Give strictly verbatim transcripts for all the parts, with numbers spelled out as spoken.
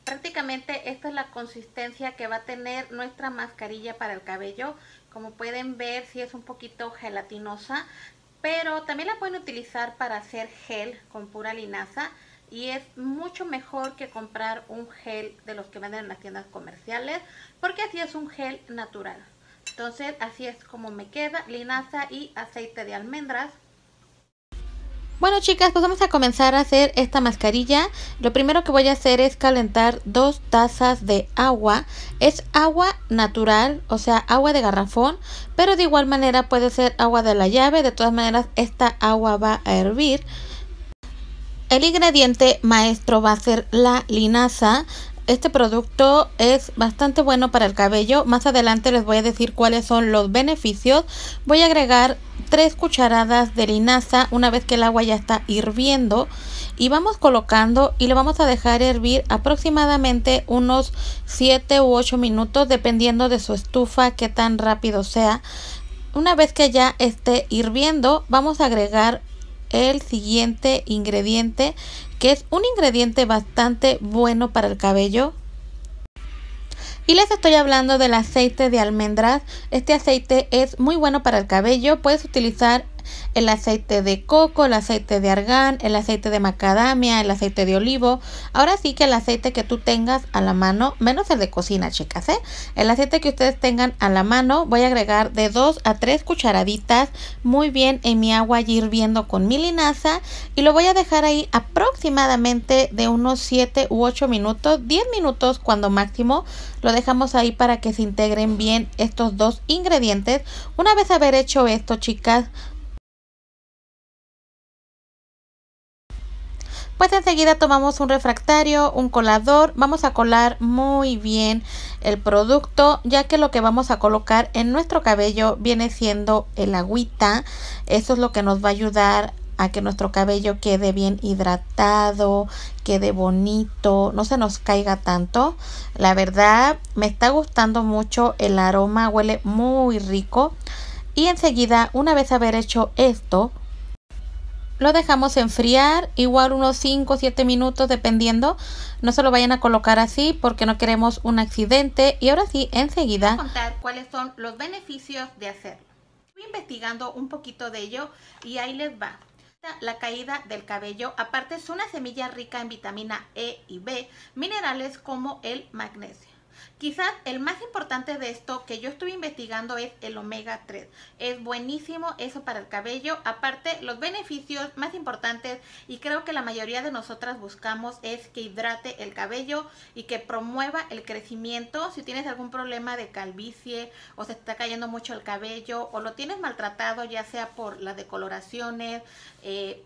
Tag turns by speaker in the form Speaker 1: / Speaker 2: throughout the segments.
Speaker 1: prácticamente esta es la consistencia que va a tener nuestra mascarilla para el cabello. Como pueden ver, sí es un poquito gelatinosa, pero también la pueden utilizar para hacer gel con pura linaza. Y es mucho mejor que comprar un gel de los que venden en las tiendas comerciales, porque así es un gel natural. Entonces así es como me queda, linaza y aceite de almendras. Bueno, chicas, pues vamos a comenzar a hacer esta mascarilla. Lo primero que voy a hacer es calentar dos tazas de agua. Es agua natural, o sea, agua de garrafón, pero de igual manera puede ser agua de la llave. De todas maneras, esta agua va a hervir. El ingrediente maestro va a ser la linaza. Este producto es bastante bueno para el cabello. Más adelante les voy a decir cuáles son los beneficios. Voy a agregar tres cucharadas de linaza una vez que el agua ya está hirviendo. Y vamos colocando y lo vamos a dejar hervir aproximadamente unos siete u ocho minutos, dependiendo de su estufa, que tan rápido sea. Una vez que ya esté hirviendo, vamos a agregar el siguiente ingrediente, que es un ingrediente bastante bueno para el cabello, y les estoy hablando del aceite de almendras. Este aceite es muy bueno para el cabello. Puedes utilizar el aceite de coco, el aceite de argán, el aceite de macadamia, el aceite de olivo. Ahora sí que el aceite que tú tengas a la mano, menos el de cocina, chicas, ¿eh? El aceite que ustedes tengan a la mano, voy a agregar de dos a tres cucharaditas muy bien en mi agua hirviendo con mi linaza, y lo voy a dejar ahí aproximadamente de unos siete u ocho minutos, diez minutos cuando máximo. Lo dejamos ahí para que se integren bien estos dos ingredientes. Una vez haber hecho esto, chicas, pues enseguida tomamos un refractario, un colador. Vamos a colar muy bien el producto, ya que lo que vamos a colocar en nuestro cabello viene siendo el agüita. Eso es lo que nos va a ayudar a que nuestro cabello quede bien hidratado, quede bonito, no se nos caiga tanto. La verdad me está gustando mucho el aroma, huele muy rico. Y enseguida, una vez haber hecho esto, lo dejamos enfriar, igual unos cinco o siete minutos dependiendo. No se lo vayan a colocar así porque no queremos un accidente. Y ahora sí, enseguida voy a contar cuáles son los beneficios de hacerlo. Estoy investigando un poquito de ello y ahí les va. La caída del cabello, aparte es una semilla rica en vitamina E y B, minerales como el magnesio. Quizás el más importante de esto que yo estuve investigando es el omega tres. Es buenísimo eso para el cabello. Aparte, los beneficios más importantes, y creo que la mayoría de nosotras buscamos, es que hidrate el cabello y que promueva el crecimiento. Si tienes algún problema de calvicie o se está cayendo mucho el cabello o lo tienes maltratado, ya sea por las decoloraciones, eh,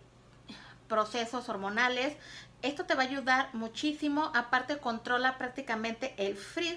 Speaker 1: procesos hormonales, esto te va a ayudar muchísimo. Aparte, controla prácticamente el frizz.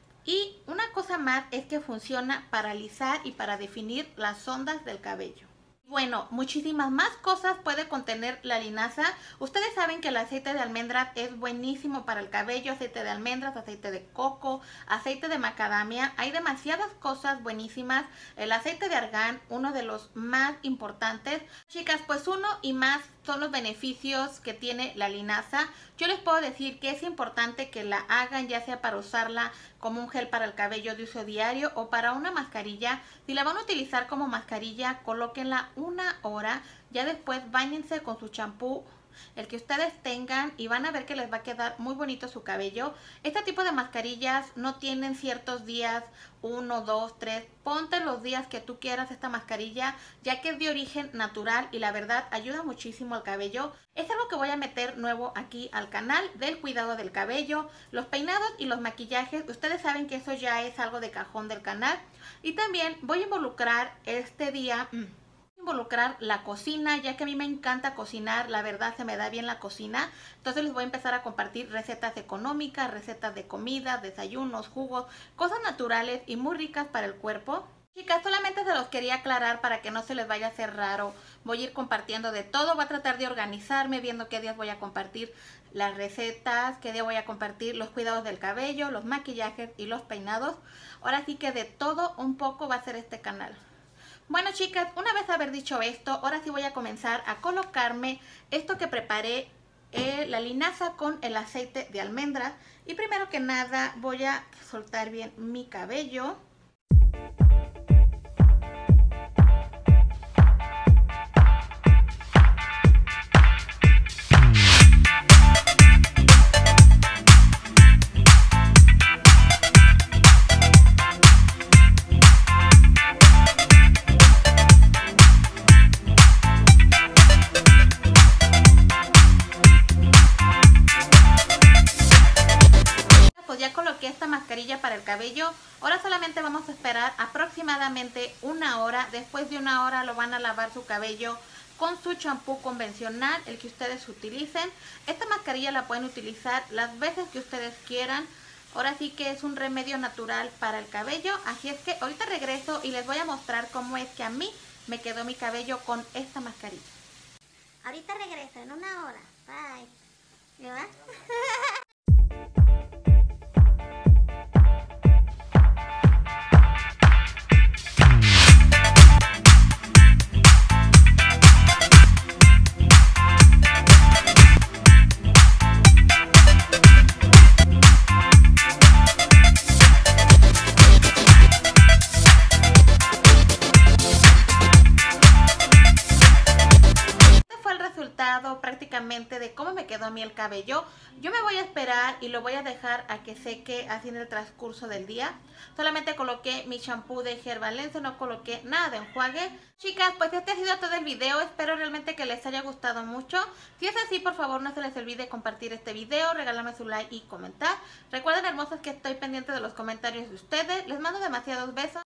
Speaker 1: Y una cosa más es que funciona para alisar y para definir las ondas del cabello. Bueno, muchísimas más cosas puede contener la linaza. Ustedes saben que el aceite de almendras es buenísimo para el cabello. Aceite de almendras, aceite de coco, aceite de macadamia. Hay demasiadas cosas buenísimas. El aceite de argán, uno de los más importantes. Chicas, pues uno y más son los beneficios que tiene la linaza. Yo les puedo decir que es importante que la hagan, ya sea para usarla como un gel para el cabello de uso diario o para una mascarilla. Si la van a utilizar como mascarilla, colóquenla una hora. Ya después báñense con su champú, el que ustedes tengan, y van a ver que les va a quedar muy bonito su cabello. Este tipo de mascarillas no tienen ciertos días, uno, dos, tres. Ponte los días que tú quieras esta mascarilla, ya que es de origen natural y la verdad ayuda muchísimo al cabello. Es algo que voy a meter nuevo aquí al canal del cuidado del cabello. Los peinados y los maquillajes, ustedes saben que eso ya es algo de cajón del canal. Y también voy a involucrar este día... Mmm, involucrar la cocina, ya que a mí me encanta cocinar, la verdad se me da bien la cocina. Entonces les voy a empezar a compartir recetas económicas, recetas de comida, desayunos, jugos, cosas naturales y muy ricas para el cuerpo. Chicas, solamente se los quería aclarar para que no se les vaya a hacer raro. Voy a ir compartiendo de todo, voy a tratar de organizarme viendo qué días voy a compartir las recetas, qué día voy a compartir los cuidados del cabello, los maquillajes y los peinados. Ahora sí que de todo un poco va a ser este canal. Bueno, chicas, una vez haber dicho esto, ahora sí voy a comenzar a colocarme esto que preparé eh, la linaza con el aceite de almendra. Y primero que nada voy a soltar bien mi cabello. Ya coloqué esta mascarilla para el cabello. Ahora solamente vamos a esperar aproximadamente una hora. Después de una hora lo van a lavar su cabello con su champú convencional, el que ustedes utilicen. Esta mascarilla la pueden utilizar las veces que ustedes quieran. Ahora sí que es un remedio natural para el cabello. Así es que ahorita regreso y les voy a mostrar cómo es que a mí me quedó mi cabello con esta mascarilla.
Speaker 2: Ahorita regreso en una hora. Bye. ¿Verdad?
Speaker 1: Prácticamente de cómo me quedó a mí el cabello. Yo me voy a esperar y lo voy a dejar a que seque así en el transcurso del día. Solamente coloqué mi shampoo de Herbalife, no coloqué nada de enjuague. Chicas, pues este ha sido todo el video. Espero realmente que les haya gustado mucho. Si es así, por favor no se les olvide compartir este video, regalarme su like y comentar. Recuerden, hermosas, que estoy pendiente de los comentarios de ustedes. Les mando demasiados besos.